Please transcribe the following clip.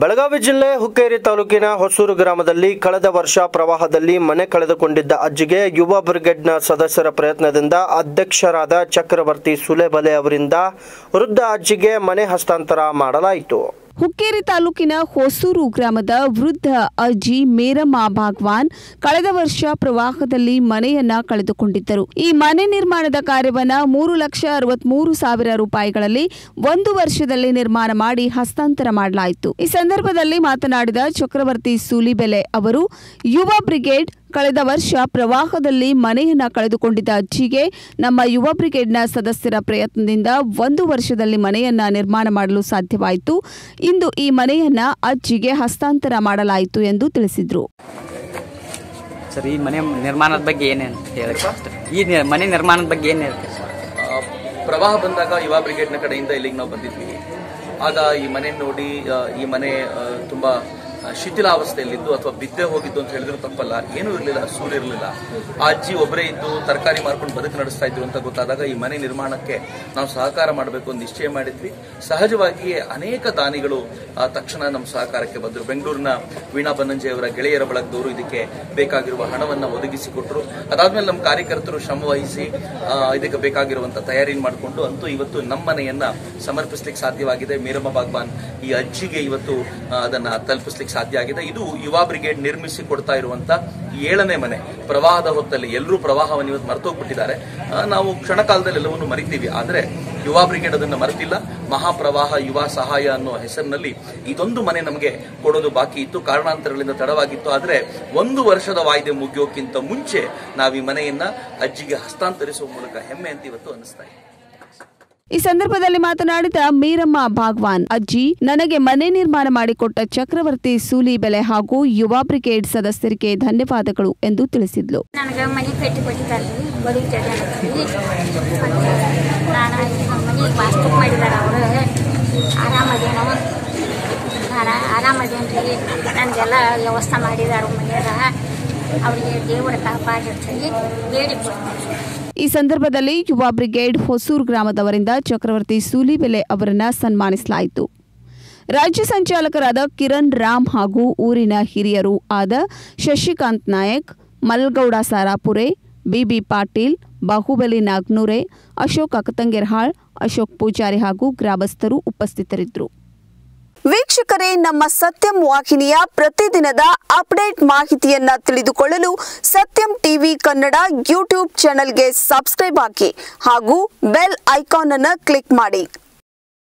ಬೆಳಗಾವಿ ಜಿಲ್ಲೆ ಹುಕ್ಕೇರಿ ತಾಲೂಕಿನ ಹೊಸೂರು ಗ್ರಾಮದಲ್ಲಿ ಕಳೆದ ವರ್ಷ ಪ್ರವಾಹದಲ್ಲಿ ಮನೆ ಕಳೆದುಕೊಂಡಿದ್ದ ಅಜ್ಜಿಗೆ ಯುವ ಬ್ರಿಗೇಡ್ನ ಸದಸ್ಯರ ಪ್ರಯತ್ನದಿಂದ ಅಧ್ಯಕ್ಷರಾದ ಚಕ್ರವರ್ತಿ ಸುಲೇಬಲೆ ಅವರಿಂದ ವೃದ್ಧ ಅಜ್ಜಿಗೆ ಮನೆ ಹಸ್ತಾಂತರ ಮಾಡಲಾಯಿತು. ಹುಕ್ಕೇರಿ ತಾಲೂಕಿನ ಹೊಸೂರು ಗ್ರಾಮದ ವೃದ್ಧ ಅಜ್ಜಿ ಮೇರಮ್ಮ ಭಾಗವಾನ್ ಕಳೆದ ವರ್ಷ ಪ್ರವಾಹದಲ್ಲಿ ಮನೆಯನ್ನ ಕಳೆದುಕೊಂಡಿದ್ದರು. ಈ ಮನೆ ನಿರ್ಮಾಣದ ಕಾರ್ಯವನ್ನ 3,63,000 ರೂಪಾಯಿಗಳಲ್ಲಿ 1 ವರ್ಷದಲ್ಲಿ ನಿರ್ಮಾಣ ಮಾಡಿ ಹಸ್ತಾಂತರ ಮಾಡಲಾಯಿತು. ಈ ಸಂದರ್ಭದಲ್ಲಿ ಮಾತನಾಡಿದ ಚಕ್ರವರ್ತಿ ಸೂಲಿಬೆಲೆ ಅವರು, ಯುವ ಬ್ರಿಗೇಡ್ ಕಳೆದ ವರ್ಷ ಪ್ರವಾಹದಲ್ಲಿ ಮನೆಯನ್ನ ಕಳೆದುಕೊಂಡಿದ್ದ ಅಜ್ಜಿಗೆ ನಮ್ಮ ಯುವ ಬ್ರಿಗೇಡ್ನ ಸದಸ್ಯರ ಪ್ರಯತ್ನದಿಂದ 1 ವರ್ಷದಲ್ಲಿ ಮನೆಯನ್ನ ನಿರ್ಮಾಣ ಮಾಡಲು ಸಾಧ್ಯವಾಯಿತು. ಇಂದು ಈ ಮನೆಯನ್ನ ಅಜ್ಜಿಗೆ ಹಸ್ತಾಂತರ ಮಾಡಲಾಯಿತು ಎಂದು ತಿಳಿಸಿದರು. ಸರ್, ಈ ಮನೆ ನಿರ್ಮಾಣದ ಬಗ್ಗೆ ಏನೇನು ಹೇಳಕ್ಕೆ ಈ ಮನೆ ನಿರ್ಮಾಣದ ಬಗ್ಗೆ ಏನು ಹೇಳ್ತೀವಿ? ಪ್ರವಾಹ ಬಂದಾಗ ಯುವ ಬ್ರಿಗೇಡ್ನ ಕಡೆಯಿಂದ ಇಲ್ಲಿಗೆ ನಾವು ಬಂದಿದ್ವಿ. ಆಗ ಈ ಮನೆ ನೋಡಿ ಈ ಮನೆ ತುಂಬಾ ಶಿಥಿಲಾವಸ್ಥೆಯಲ್ಲಿದ್ದು ಅಥವಾ ಬಿದ್ದೆ ಹೋಗಿದ್ದು ಅಂತ ಹೇಳಿದ್ರು ತಪ್ಪಲ್ಲ. ಏನೂ ಇರಲಿಲ್ಲ, ಸೂರ್ಯ ಇರಲಿಲ್ಲ. ಆ ಅಜ್ಜಿ ಒಬ್ಬರೇ ಇದ್ದು ತರಕಾರಿ ಮಾರ್ಕೊಂಡು ಬದುಕು ನಡೆಸ್ತಾ ಇದ್ರು ಅಂತ ಗೊತ್ತಾದಾಗ ಈ ಮನೆ ನಿರ್ಮಾಣಕ್ಕೆ ನಾವು ಸಹಕಾರ ಮಾಡಬೇಕು ಅಂತ ನಿಶ್ಚಯ ಮಾಡಿದ್ವಿ. ಸಹಜವಾಗಿಯೇ ಅನೇಕ ದಾನಿಗಳು ತಕ್ಷಣ ನಮ್ಮ ಸಹಕಾರಕ್ಕೆ ಬಂದರು. ಬೆಂಗಳೂರಿನ ವೀಣಾ ಬನ್ನಂಜೆಯವರ ಗೆಳೆಯರ ಬಳಗದವರು ಇದಕ್ಕೆ ಬೇಕಾಗಿರುವ ಹಣವನ್ನು ಒದಗಿಸಿಕೊಟ್ರು. ಅದಾದ್ಮೇಲೆ ನಮ್ಮ ಕಾರ್ಯಕರ್ತರು ಶ್ರಮ ವಹಿಸಿ ಇದಕ್ಕೆ ಬೇಕಾಗಿರುವಂತಹ ತಯಾರಿ ಮಾಡಿಕೊಂಡು ಅಂತೂ ಇವತ್ತು ನಮ್ಮ ಮನೆಯನ್ನ ಸಮರ್ಪಿಸಲಿಕ್ಕೆ ಸಾಧ್ಯವಾಗಿದೆ. ಮೇರಮ್ಮ ಬಾಗ್ವಾನ್ ಈ ಅಜ್ಜಿಗೆ ಇವತ್ತು ಅದನ್ನ ತಲುಪಿಸ್ಲಿಕ್ಕೆ ಸಾಧ್ಯ ಆಗಿದೆ. ಇದು ಯುವ ಬ್ರಿಗೇಡ್ ನಿರ್ಮಿಸಿ ಕೊಡ್ತಾ ಇರುವಂತ 7ನೇ ಮನೆ. ಪ್ರವಾಹದ ಹೊತ್ತಲ್ಲಿ ಎಲ್ಲರೂ ಪ್ರವಾಹವನ್ನು ಇವತ್ತು ಮರೆತೋಗ್ಬಿಟ್ಟಿದ್ದಾರೆ. ನಾವು ಕ್ಷಣಕಾಲದಲ್ಲಿ ಎಲ್ಲವನ್ನು ಮರಿತೀವಿ, ಆದ್ರೆ ಯುವ ಬ್ರಿಗೇಡ್ ಅದನ್ನ ಮರೆತಿಲ್ಲ. ಮಹಾಪ್ರವಾಹ ಯುವ ಸಹಾಯ ಅನ್ನೋ ಹೆಸರಿನಲ್ಲಿ ಇದೊಂದು ಮನೆ ನಮಗೆ ಕೊಡೋದು ಬಾಕಿ ಇತ್ತು. ಕಾರಣಾಂತರಗಳಿಂದ ತಡವಾಗಿತ್ತು. ಆದ್ರೆ 1 ವರ್ಷದ ವಾಯ್ದೆ ಮುಗಿಯೋಕ್ಕಿಂತ ಮುಂಚೆ ನಾವು ಈ ಮನೆಯನ್ನ ಅಜ್ಜಿಗೆ ಹಸ್ತಾಂತರಿಸುವ ಮೂಲಕ ಹೆಮ್ಮೆ ಅಂತ ಇವತ್ತು ಅನಿಸ್ತಾ ಇದೆ. ಈ ಸಂದರ್ಭದಲ್ಲಿ ಮಾತನಾಡಿದ ಮೇರಮ್ಮ ಭಾಗವಾನ್ ಅಜ್ಜಿ, ನನಗೆ ಮನೆ ನಿರ್ಮಾಣ ಮಾಡಿಕೊಟ್ಟ ಚಕ್ರವರ್ತಿ ಸೂಲಿಬೆಲೆ ಹಾಗೂ ಯುವ ಬ್ರಿಗೇಡ್ ಸದಸ್ಯರಿಗೆ ಧನ್ಯವಾದಗಳು ಎಂದು ತಿಳಿಸಿದ್ಲು. ನನಗೆ ಮನೆ ಕಟ್ಟಿ ಕೊಟ್ಟಿದ್ದಾರೆ, ಮನೆ ವಾಸ್ತು ಮಾಡಿದ್ದಾರೆ. ಅವರು ಆರಾಮದೇನೋ ಆರಾಮದೇನ್ರಿ, ನನಗೆಲ್ಲ ವ್ಯವಸ್ಥೆ ಮಾಡಿದ್ದಾರೆ ಮನೆಯಾಗ. ಅವರಿಗೆ ದೇವರ ಕಾಪಾಡಿರ್ತೀವಿ ಬೇಡಿ. ಈ ಸಂದರ್ಭದಲ್ಲಿ ಯುವ ಬ್ರಿಗೇಡ್ ಹೊಸೂರು ಗ್ರಾಮದವರಿಂದ ಚಕ್ರವರ್ತಿ ಸೂಲಿಬೆಲೆ ಅವರನ್ನ ಸನ್ಮಾನಿಸಲಾಯಿತು. ರಾಜ್ಯ ಸಂಚಾಲಕರಾದ ಕಿರಣ್ ರಾಮ್ ಹಾಗೂ ಊರಿನ ಹಿರಿಯರು ಆದ ಶಶಿಕಾಂತ್ ನಾಯಕ್, ಮಲ್ಗೌಡ ಸಾರಾಪುರೆ, ಬಿಬಿ ಪಾಟೀಲ್, ಬಾಹುಬಲಿ ನಾಗ್ನೂರೆ, ಅಶೋಕ್ ಅಕತಂಗೆರ್ಹಾಳ್, ಅಶೋಕ್ ಪೂಜಾರಿ ಹಾಗೂ ಗ್ರಾಮಸ್ಥರು ಉಪಸ್ಥಿತರಿದ್ದರು. ವೀಕ್ಷಕರೇ, ನಮ್ಮ ಸತ್ಯಂ ವಾಹಿನಿಯ ಪ್ರತಿದಿನದ ಅಪ್ಡೇಟ್ ಮಾಹಿತಿಯನ್ನ ತಿಳಿದುಕೊಳ್ಳಲು ಸತ್ಯಂ ಟಿವಿ ಕನ್ನಡ ಯೂಟ್ಯೂಬ್ ಚಾನೆಲ್ಗೆ ಸಬ್ಸ್ಕ್ರೈಬ್ ಆಗಿ ಹಾಗೂ ಬೆಲ್ ಐಕಾನ್ ಅನ್ನು ಕ್ಲಿಕ್ ಮಾಡಿ.